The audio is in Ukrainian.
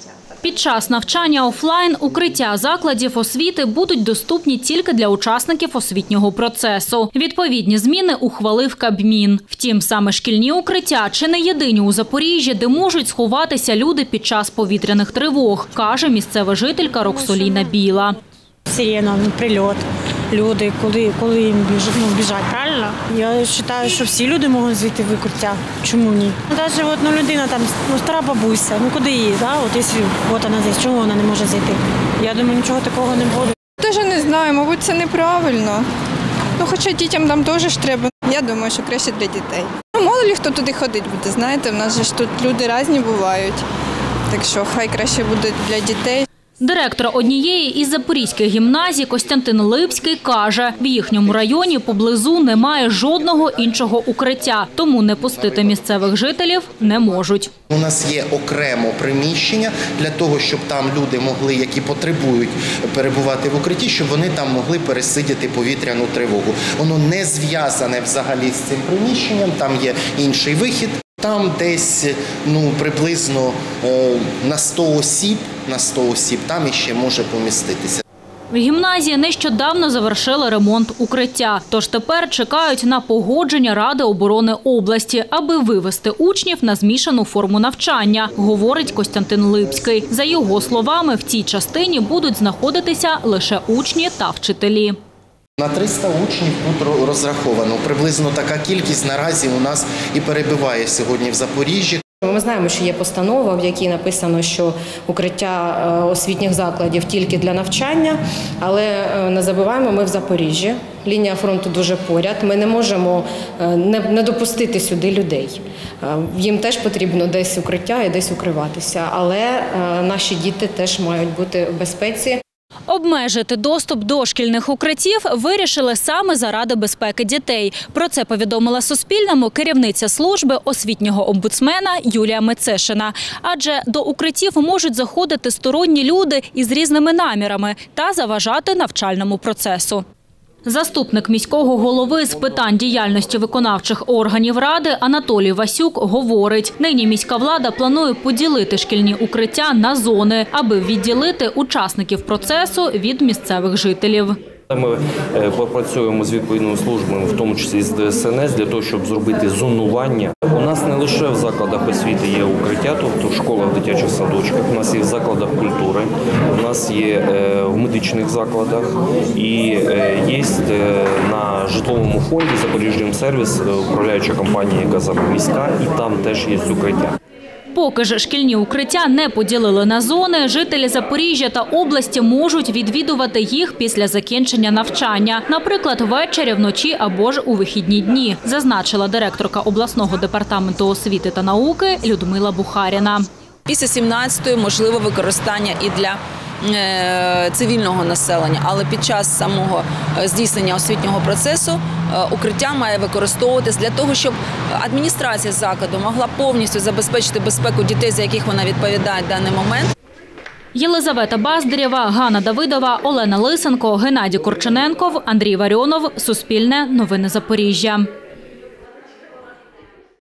Під час навчання офлайн укриття закладів освіти будуть доступні тільки для учасників освітнього процесу. Відповідні зміни ухвалив Кабмін. Втім, саме шкільні укриття чи не єдині у Запоріжжі, де можуть сховатися люди під час повітряних тривог, каже місцева жителька Роксоліна Біла. Сирена, прильот, люди, коли їм біжать, правильно? Я вважаю, що всі люди можуть зайти в укриття. Чому ні? Навіть людина, стара бабуся, куди її, якщо вона здесь, чому вона не може зайти? Я думаю, нічого такого не буде. Теж не знаю, мабуть, це неправильно. Хоча дітям там теж ж треба. Я думаю, що краще для дітей. Мало ли хто туди ходить буде, знаєте, в нас ж тут люди різні бувають. Так що хай краще буде для дітей. Директор однієї із запорізьких гімназій Костянтин Липський каже, в їхньому районі поблизу немає жодного іншого укриття, тому не пустити місцевих жителів не можуть. У нас є окремо приміщення для того, щоб там люди могли, які потребують перебувати в укритті, щоб вони там могли пересидіти повітряну тривогу. Воно не зв'язане взагалі з цим приміщенням, там є інший вихід. Там десь приблизно на 100 осіб там іще може поміститися. В гімназії нещодавно завершили ремонт укриття, тож тепер чекають на погодження Ради оборони області, аби вивести учнів на змішану форму навчання, говорить Костянтин Липський. За його словами, в цій частині будуть знаходитися лише учні та вчителі. На 300 учнів тут розраховано. Приблизно така кількість наразі у нас і перебуває сьогодні в Запоріжжі. Ми знаємо, що є постанова, в якій написано, що укриття освітніх закладів тільки для навчання, але не забуваємо, ми в Запоріжжі, лінія фронту дуже поряд, ми не можемо не допустити сюди людей. Їм теж потрібно десь укриття і десь укриватися, але наші діти теж мають бути в безпеці. Обмежити доступ до шкільних укриттів вирішили саме заради безпеки дітей. Про це повідомила Суспільному керівниця служби освітнього омбудсмена Юлія Мецешина. Адже до укриттів можуть заходити сторонні люди із різними намірами та заважати навчальному процесу. Заступник міського голови з питань діяльності виконавчих органів Ради Анатолій Васюк говорить, нині міська влада планує поділити шкільні укриття на зони, аби відділити учасників процесу від місцевих жителів. Ми попрацюємо з відповідними службами, в тому числі з ДСНС, для того, щоб зробити зонування. У нас не лише в закладах освіти є укриття, тобто в школах, дитячих садочках, у нас є в закладах культури, у нас є в медичних закладах і є на житловому фонді «Запоріжжямсервіс» управляюча компанія «Газміська», і там теж є укриття. Поки ж шкільні укриття не поділили на зони, жителі Запоріжжя та області можуть відвідувати їх після закінчення навчання. Наприклад, ввечері, вночі або ж у вихідні дні, зазначила директорка обласного департаменту освіти та науки Людмила Бухаріна. Після 17-ї можливо використання і для цивільного населення, але під час самого здійснення освітнього процесу укриття має використовуватись для того, щоб адміністрація закладу могла повністю забезпечити безпеку дітей, за яких вона відповідає в даний момент. Єлизавета Баздарєва, Ганна Давидова, Олена Лисенко, Геннадій Корчененков, Андрій Варіонов. Суспільне новини Запоріжжя.